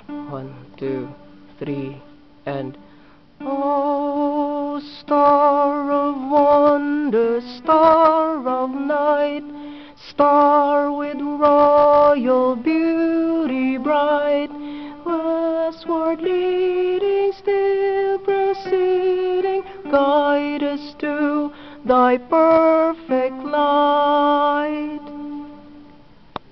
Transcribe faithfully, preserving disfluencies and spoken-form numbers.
One, two, three, and oh, star of wonder, star of night, star with royal beauty bright, westward leading, still proceeding, guide us to thy perfect light.